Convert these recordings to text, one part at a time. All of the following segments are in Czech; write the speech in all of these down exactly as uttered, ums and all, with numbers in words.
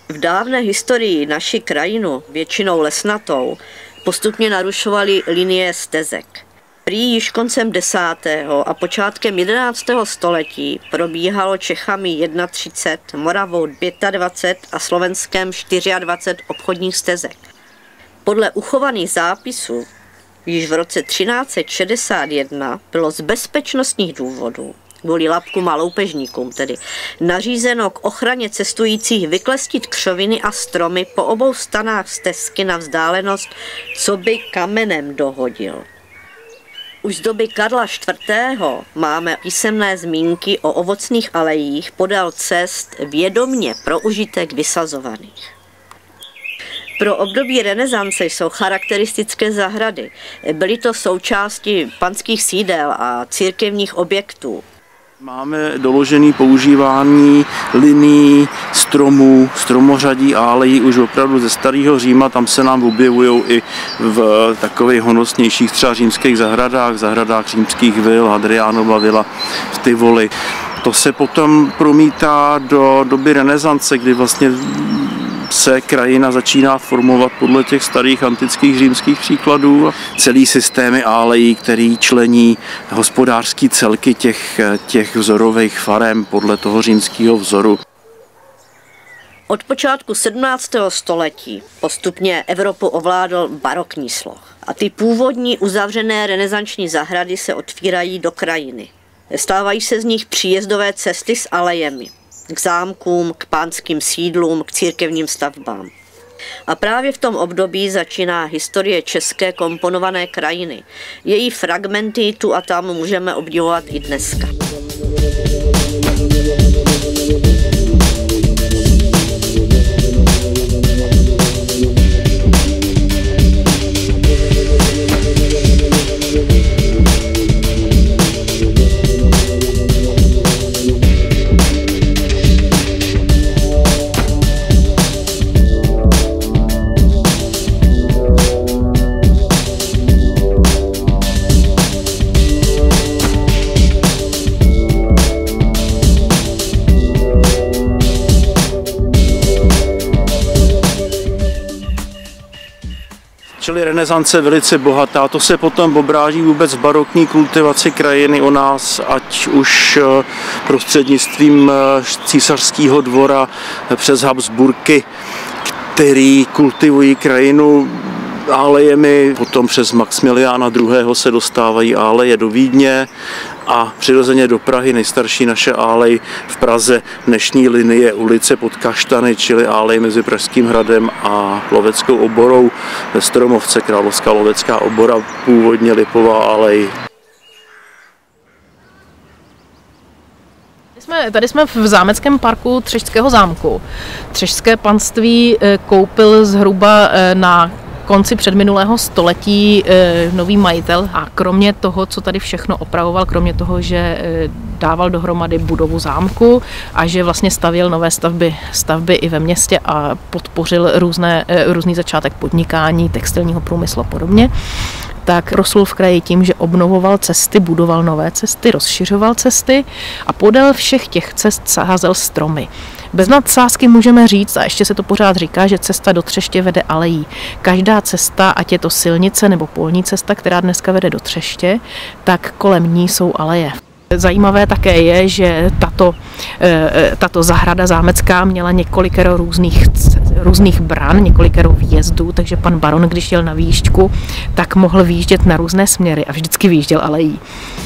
V dávné historii naši krajinu, většinou lesnatou, postupně narušovaly linie stezek. Prý již koncem desátého a počátkem jedenáctého století probíhalo Čechami třicet jedna, Moravou dvacet pět a Slovenskem dvacet čtyři obchodních stezek. Podle uchovaných zápisů již v roce třináct set šedesát jedna bylo z bezpečnostních důvodů, kvůli lapkům a loupežníkům tedy, nařízeno k ochraně cestujících vyklestit křoviny a stromy po obou stranách stezky na vzdálenost, co by kamenem dohodil. Už z doby Karla čtvrtého máme písemné zmínky o ovocných alejích podél cest vědomně pro užitek vysazovaných. Pro období renesance jsou charakteristické zahrady. Byly to součásti panských sídel a církevních objektů. Máme doložené používání linií, stromů, stromořadí a alejí už opravdu ze starého Říma. Tam se nám objevují i v takových honosnějších třeba římských zahradách, zahradách římských vil, Hadriánova vila v Tivoli. To se potom promítá do doby renesance, kdy vlastně se krajina začíná formovat podle těch starých antických římských příkladů. Celý systémy alejí, který člení hospodářský celky těch, těch vzorových farem podle toho římského vzoru. Od počátku sedmnáctého století postupně Evropu ovládl barokní sloh a ty původní uzavřené renesanční zahrady se otvírají do krajiny. Stávají se z nich příjezdové cesty s alejemi k zámkům, k pánským sídlům, k církevním stavbám. A právě v tom období začíná historie české komponované krajiny. Její fragmenty tu a tam můžeme obdivovat i dneska. Čili renesance velice bohatá, to se potom obráží vůbec v barokní kultivaci krajiny u nás, ať už prostřednictvím císařského dvora přes Habsburky, který kultivují krajinu alejemi, potom přes Maxmiliána druhého. se dostávají aleje do Vídně a přirozeně do Prahy. Nejstarší naše alej v Praze, dnešní linie ulice Pod Kaštany, čili alej mezi Pražským hradem a Loveckou oborou ve Stromovce, Královská Lovecká obora, původně lipová alej. Tady jsme v zámeckém parku Třešského zámku. Třešské panství koupil zhruba na konci předminulého století e, nový majitel a kromě toho, co tady všechno opravoval, kromě toho, že e, dával dohromady budovu zámku a že vlastně stavěl nové stavby, stavby i ve městě a podpořil různé, e, různý začátek podnikání, textilního průmyslu a podobně, tak rostl v kraji tím, že obnovoval cesty, budoval nové cesty, rozšiřoval cesty a podél všech těch cest sázel stromy. Bez nadsázky můžeme říct, a ještě se to pořád říká, že cesta do Třeště vede alejí. Každá cesta, ať je to silnice nebo polní cesta, která dneska vede do Třeště, tak kolem ní jsou aleje. Zajímavé také je, že tato, tato zahrada zámecká měla několikero různých, různých bran, několikero výjezdů, takže pan baron, když jel na výjížďku, tak mohl výjíždět na různé směry a vždycky výjížděl alejí.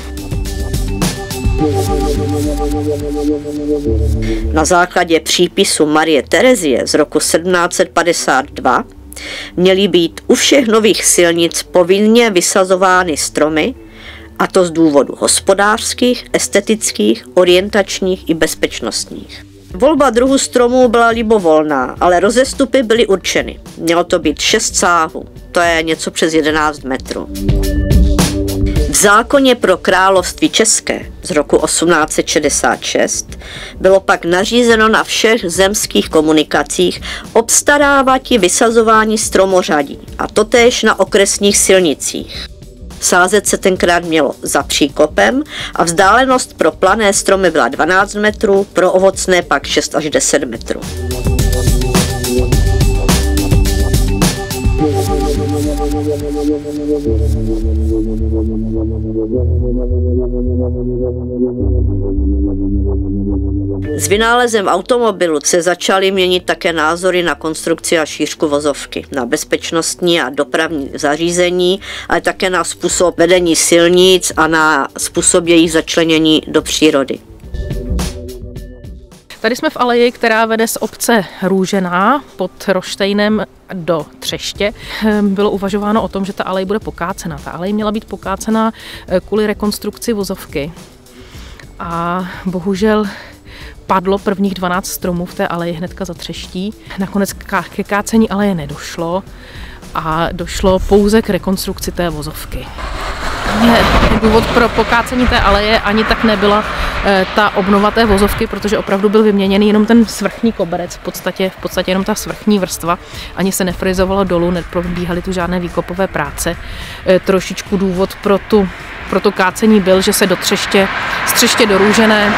Na základě přípisu Marie Terezie z roku sedmnáct set padesát dva měly být u všech nových silnic povinně vysazovány stromy, a to z důvodu hospodářských, estetických, orientačních i bezpečnostních. Volba druhu stromů byla libovolná, ale rozestupy byly určeny. Mělo to být šest sáhů, to je něco přes jedenáct metrů. V zákoně pro království české z roku osmnáct set šedesát šest bylo pak nařízeno na všech zemských komunikacích obstarávati vysazování stromořadí, a totéž na okresních silnicích. Sázet se tenkrát mělo za příkopem a vzdálenost pro plané stromy byla dvanáct metrů, pro ovocné pak šest až deset metrů. S vynálezem automobilu se začaly měnit také názory na konstrukci a šířku vozovky, na bezpečnostní a dopravní zařízení, ale také na způsob vedení silnic a na způsob jejich začlenění do přírody. Tady jsme v aleji, která vede z obce Růžená pod Roštejnem do Třeště. Bylo uvažováno o tom, že ta alej bude pokácena. Ta alej měla být pokácena kvůli rekonstrukci vozovky. A bohužel padlo prvních dvanáct stromů v té aleji hnedka za Třeští. Nakonec ke kácení aleje nedošlo a došlo pouze k rekonstrukci té vozovky. Důvod pro pokácení té aleje ani tak nebyla e, ta obnova té vozovky, protože opravdu byl vyměněný jenom ten svrchní koberec, v podstatě, v podstatě jenom ta svrchní vrstva, ani se nefrizovalo dolů, neprobíhaly tu žádné výkopové práce. E, trošičku důvod pro, tu, pro to kácení byl, že se do Třeště, z Třeště do Růžené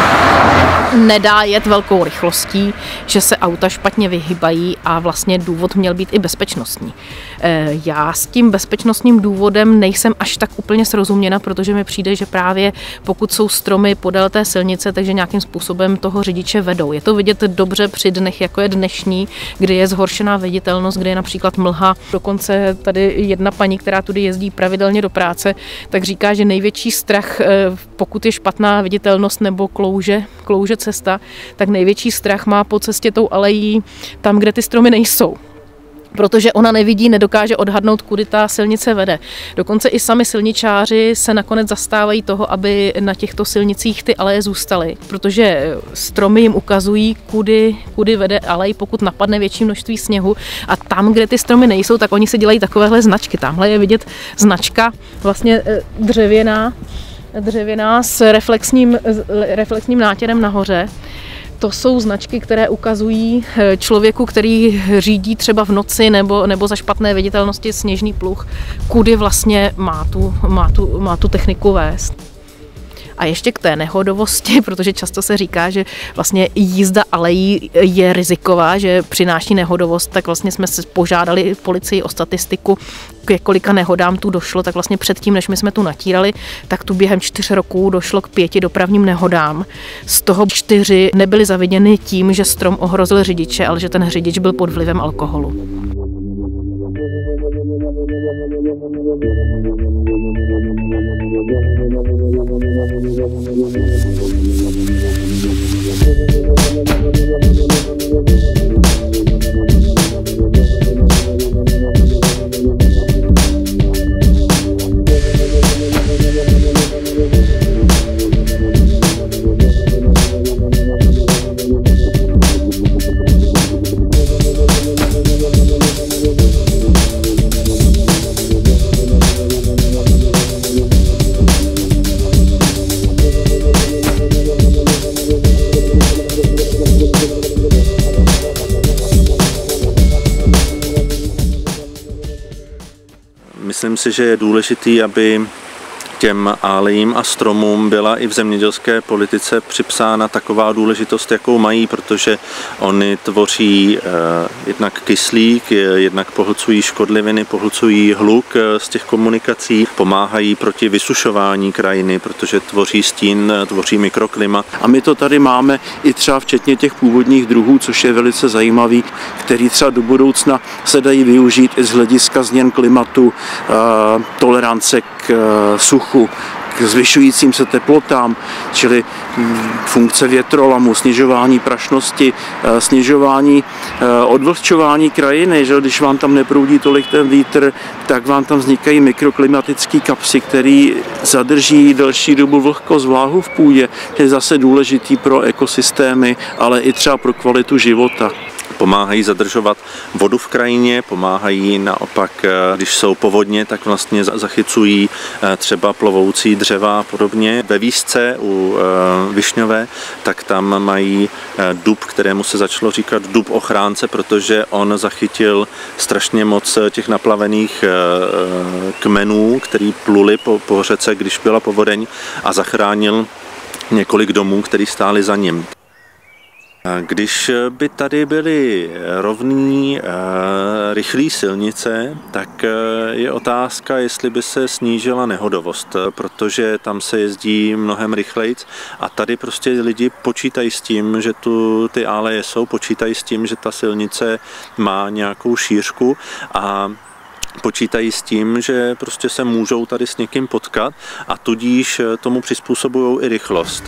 nedá jet velkou rychlostí, že se auta špatně vyhybají a vlastně důvod měl být i bezpečnostní. Já s tím bezpečnostním důvodem nejsem až tak úplně srozuměna, protože mi přijde, že právě pokud jsou stromy podél té silnice, takže nějakým způsobem toho řidiče vedou. Je to vidět dobře při dnech, jako je dnešní, kdy je zhoršená viditelnost, kdy je například mlha. Dokonce tady jedna paní, která tudy jezdí pravidelně do práce, tak říká, že největší strach, pokud je špatná viditelnost nebo klouže, klouže cesta, tak největší strach má po cestě tou alejí tam, kde ty stromy nejsou. Protože ona nevidí, nedokáže odhadnout, kudy ta silnice vede. Dokonce i sami silničáři se nakonec zastávají toho, aby na těchto silnicích ty aleje zůstaly, protože stromy jim ukazují, kudy, kudy vede alej, pokud napadne větší množství sněhu. A tam, kde ty stromy nejsou, tak oni si dělají takovéhle značky. Tamhle je vidět značka vlastně dřevěná, dřevěná s reflexním, reflexním nátěrem nahoře. To jsou značky, které ukazují člověku, který řídí třeba v noci nebo, nebo za špatné viditelnosti sněžný pluh, kudy vlastně má tu, má tu, má tu techniku vést. A ještě k té nehodovosti, protože často se říká, že vlastně jízda alejí je riziková, že přináší nehodovost, tak vlastně jsme se požádali policii o statistiku, k kolika nehodám tu došlo, tak vlastně předtím, než my jsme tu natírali, tak tu během čtyř roků došlo k pěti dopravním nehodám. Z toho čtyři nebyly zaviněny tím, že strom ohrozil řidiče, ale že ten řidič byl pod vlivem alkoholu. Myslím si, že je důležitý, aby těm alejím a stromům byla i v zemědělské politice připsána taková důležitost, jakou mají, protože oni tvoří eh, jednak kyslík, jednak pohlcují škodliviny, pohlcují hluk z těch komunikací, pomáhají proti vysušování krajiny, protože tvoří stín, tvoří mikroklima. A my to tady máme i třeba včetně těch původních druhů, což je velice zajímavý, který třeba do budoucna se dají využít i z hlediska změn klimatu, eh, tolerance k eh, suchu, k zvyšujícím se teplotám, čili funkce větrolamu, snižování prašnosti, snižování odvlhčování krajiny, že když vám tam neproudí tolik ten vítr, tak vám tam vznikají mikroklimatické kapsy, které zadrží delší dobu vlhkost, vláhu v půdě, to je zase důležitý pro ekosystémy, ale i třeba pro kvalitu života. Pomáhají zadržovat vodu v krajině, pomáhají naopak, když jsou povodně, tak vlastně zachycují třeba plovoucí dřeva a podobně. Ve Výšce u Višňové, tak tam mají dub, kterému se začalo říkat dub ochránce, protože on zachytil strašně moc těch naplavených kmenů, který pluli po, po řece, když byla povodeň, a zachránil několik domů, které stály za ním. Když by tady byly rovný, rychlé silnice, tak je otázka, jestli by se snížila nehodovost, protože tam se jezdí mnohem rychleji a tady prostě lidi počítají s tím, že tu ty áleje jsou, počítají s tím, že ta silnice má nějakou šířku a počítají s tím, že prostě se můžou tady s někým potkat a tudíž tomu přizpůsobují i rychlost.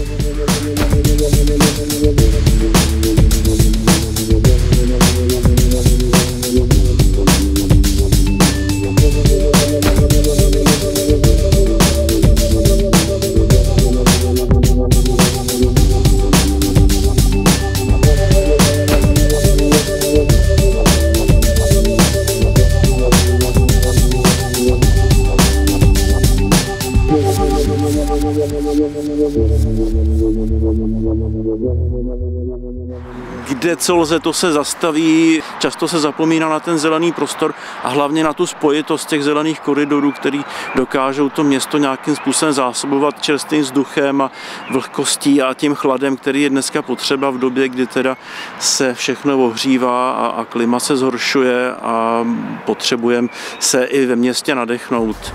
Kde co lze, to se zastaví, často se zapomíná na ten zelený prostor a hlavně na tu spojitost těch zelených koridorů, který dokážou to město nějakým způsobem zásobovat čerstvým vzduchem a vlhkostí a tím chladem, který je dneska potřeba v době, kdy teda se všechno ohřívá a, a klima se zhoršuje a potřebujeme se i ve městě nadechnout.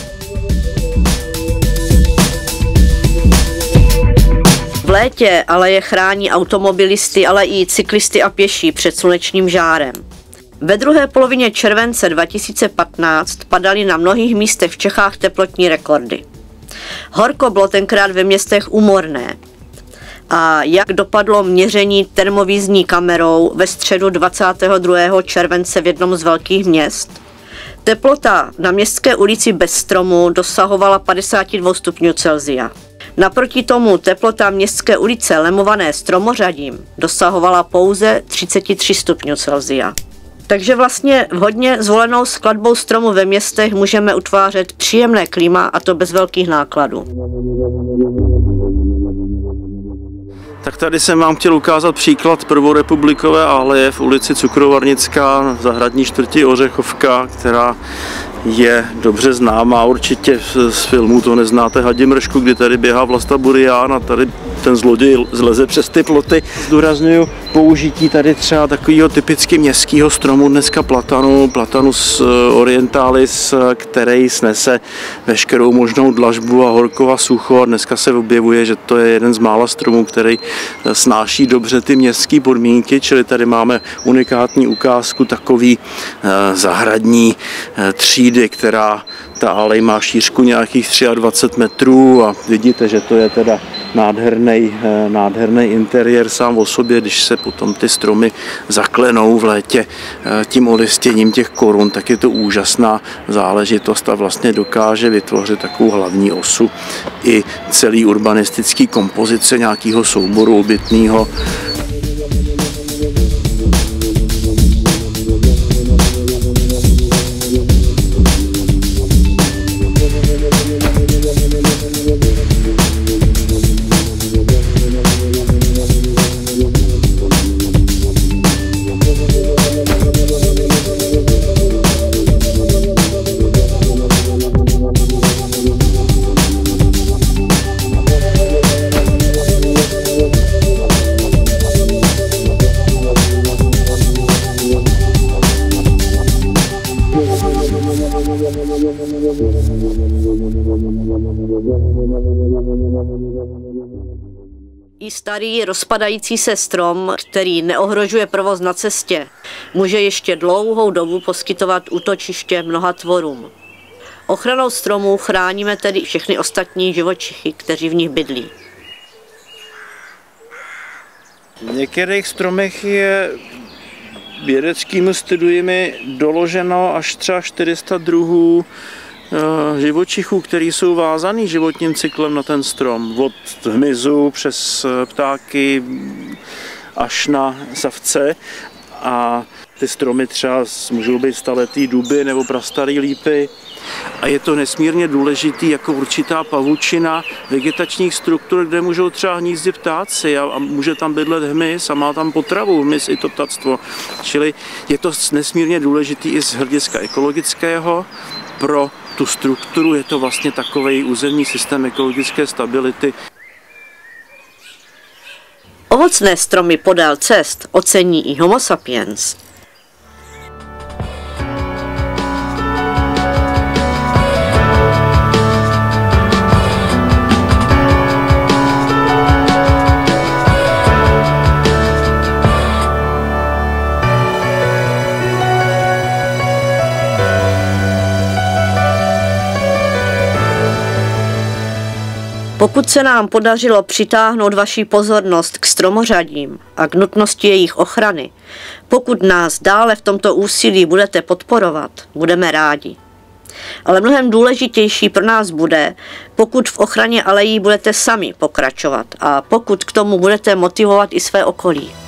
V létě aleje chrání automobilisty, ale i cyklisty a pěší před slunečním žárem. Ve druhé polovině července dva tisíce patnáct padaly na mnohých místech v Čechách teplotní rekordy. Horko bylo tenkrát ve městech úmorné. A jak dopadlo měření termovízní kamerou ve středu dvacátého druhého července v jednom z velkých měst? Teplota na Městské ulici bez stromu dosahovala padesát dva stupňů Celsia. Naproti tomu teplota Městské ulice lemované stromořadím dosahovala pouze třicet tři stupňů Celsia. Takže vlastně vhodně zvolenou skladbou stromů ve městech můžeme utvářet příjemné klima, a to bez velkých nákladů. Tak tady jsem vám chtěl ukázat příklad prvorepublikové aleje v ulici Cukrovarnická v zahradní čtvrti Ořechovka, která je dobře známá určitě z filmu, to neznáte, Hadimršku, kdy tady běhá Vlasta Burián a tady ten zloděj zleze přes ty ploty. Zdůrazňuju použití tady třeba takového typicky městského stromu dneska platanu, Platanus orientalis, který snese veškerou možnou dlažbu a horko a sucho a dneska se objevuje, že to je jeden z mála stromů, který snáší dobře ty městské podmínky, čili tady máme unikátní ukázku takový zahradní třídy, která ta alej má šířku nějakých dvacet tři metrů a vidíte, že to je teda nádherný, nádherný interiér sám o sobě, když se potom ty stromy zaklenou v létě tím olistěním těch korun, tak je to úžasná záležitost a vlastně dokáže vytvořit takovou hlavní osu i celý urbanistický kompozice nějakého souboru obytného. I starý rozpadající se strom, který neohrožuje provoz na cestě, může ještě dlouhou dobu poskytovat útočiště mnoha tvorům. Ochranou stromů chráníme tedy všechny ostatní živočichy, kteří v nich bydlí. V některých stromech je vědeckými studiemi doloženo až třeba čtyři sta druhů živočichů, který jsou vázaný životním cyklem na ten strom. Od hmyzu přes ptáky až na savce. A ty stromy třeba můžou být staletý duby nebo prastarý lípy. A je to nesmírně důležitý jako určitá pavučina vegetačních struktur, kde můžou třeba hnízdit ptáci a, a může tam bydlet hmyz a má tam potravu, hmyz i to ptactvo. Čili je to nesmírně důležitý i z hlediska ekologického. Pro tu strukturu je to vlastně takový územní systém ekologické stability. Ovocné stromy podél cest ocení i Homo sapiens. Pokud se nám podařilo přitáhnout vaši pozornost k stromořadím a k nutnosti jejich ochrany, pokud nás dále v tomto úsilí budete podporovat, budeme rádi. Ale mnohem důležitější pro nás bude, pokud v ochraně alejí budete sami pokračovat a pokud k tomu budete motivovat i své okolí.